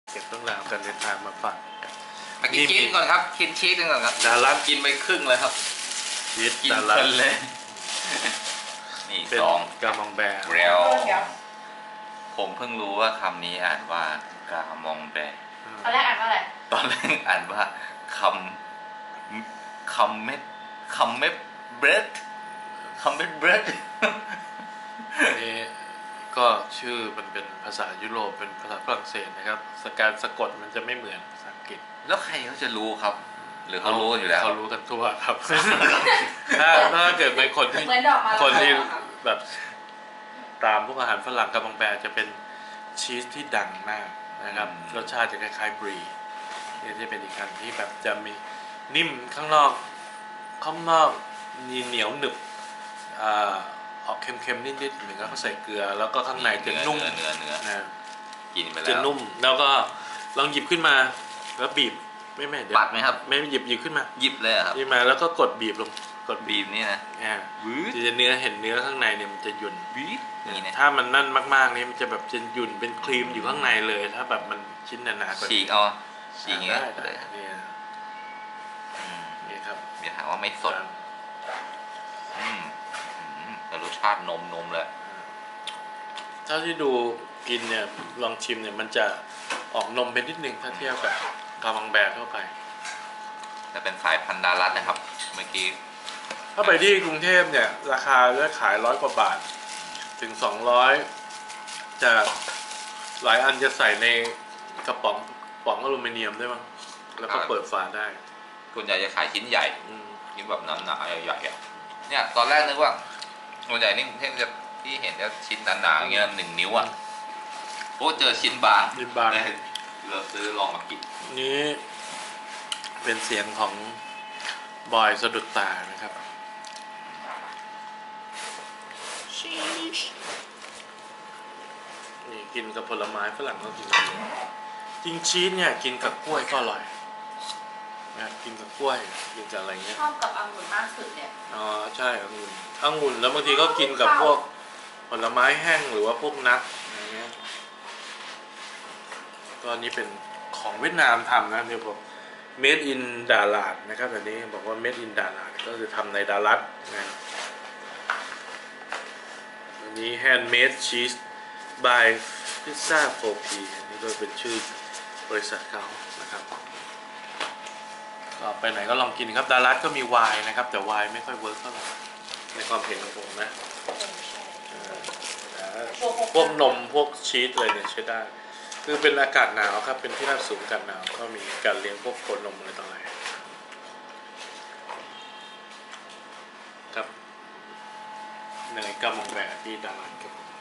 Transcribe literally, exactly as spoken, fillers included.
เก็บต้องราวกันเดินทางมาฝากมากินชีสก่อนครับกินชีสก่อนครับดารัสกินไปครึ่งเลยครับชีสกินดารัสเลยนี่สองกามองแบร์แล้วผมเพิ่งรู้ว่าคำนี้อ่านว่ากามองแบร์ตอนแรกอ่านว่าอะไรตอนแรกอ่านว่าคำคำเม็ดคำเม็ดเบรดคำเม็ดเบรดนี่ก็ชื่อมันเป็นภาษายุโรปเป็นภาษาฝรั่งเศสนะครับสการสะกดมันจะไม่เหมือนภาษาอังกฤษแล้วใครเขาจะรู้ครับหรือเขารู้อยู่แล้วเขารู้กันทั่วครับถ้าถ้าเกิดเป็นคนที่คนที่แบบตามพวกอาหารฝรั่งกามองแบร์จะเป็นชีสที่ดังมากนะครับรสชาติจะคล้ายๆบรีนี่จะเป็นอีกอันที่แบบจะมีนิ่มข้างนอกข้างนอกมีเหนียวหนึบอ่าออกเค็มๆนิดๆเหมือนกับเขาใส่เกลือแล้วก็ข้างในจะนุ่มเนื้อเนื้อนะกินไปแล้วจะนุ่มแล้วก็ลองหยิบขึ้นมาแล้วบีบไม่ไม่เดี๋ยวปัดไหมครับไม่หยิบหยิบขึ้นมาหยิบเลยครับหยิบมาแล้วก็กดบีบลงกดบีบนี่นะอ่าจะเนื้อเห็นเนื้อข้างในเนี่ยมันจะหยุ่นบีบนี่นะถ้ามันนั่นมากๆนี่มันจะแบบจะหยุ่นเป็นครีมอยู่ข้างในเลยถ้าแบบมันชิ้นหนาๆกว่าฉีกเอาฉีกอย่างเงี้ยได้นี่นี่ครับอย่าหาว่าไม่สดอืมแต่รสชาตินมนมเลยเท่าที่ดูกินเนี่ยลองชิมเนี่ยมันจะออกนมเป็นนิดนึงถ้าเทียบกับกามองแบร์ทั่วไปแต่เป็นสายพันธุ์ดารัสนะครับเมื่อกี้ถ้าไปที่กรุงเทพเนี่ยราคาจะขายร้อยกว่าบาทถึงสองร้อยจะหลายอันจะใส่ในกระป๋องป๋องอลูมิเนียมได้มั้งแล้วก็เปิดฝาได้ส่วนใหญ่จะขายชิ้นใหญ่ชิ้นแบบหนาๆใหญ่ๆเนี่ยตอนแรกนึกว่าส่วนใหญ่นี่กรุงเทพจะที่เห็นจะชิ้นหนาๆอย่างเงี้ยหนึ่งนิ้วอ่ะโอ้เจอชิ้นบางชิ้นบางเราซื้อลองมากินนี้เป็นเสียงของบอยสะดุดตานะครับนี่กินกับผลไม้ฝรั่งก็กินกับจริงชีสเนี่ยกินกับกล้วยก็อร่อยนะกินกับกล้วยกินกับอะไรเงี้ยชอบกับองุ่นมากสุดเนี่ยอ๋อใช่องุ่นองุ่นแล้วบางทีก็กินกับพวกผลไม้แห้งหรือว่าพวกนัทอะไรเงี้ยก็นี้เป็นของเวียดนามทำนะเดี๋ยวผม made in ดาราดนะครับแบบนี้บอกว่า made in ดาราดก็คือทำในดารัสนะอันนี้ handmade cheese by pizza โฟร์ พี นี่ก็เป็นชื่อบริษัทเขานะครับก็ไปไหนก็ลองกินครับดารัสก็มีไวน์นะครับแต่ไวน์ไม่ค่อยเวิร์กเท่าไหร่ในความเห็นของผมนะพวกนมพวกชีสเลยเนี่ยใช้ได้คือเป็นอากาศหนาวครับเป็นที่ราบสูงอากาศหนาวก็มีการเลี้ยงพวกโคนนมอะไรต่ออะไรครับในกามองแบร์ที่ดารัสครับ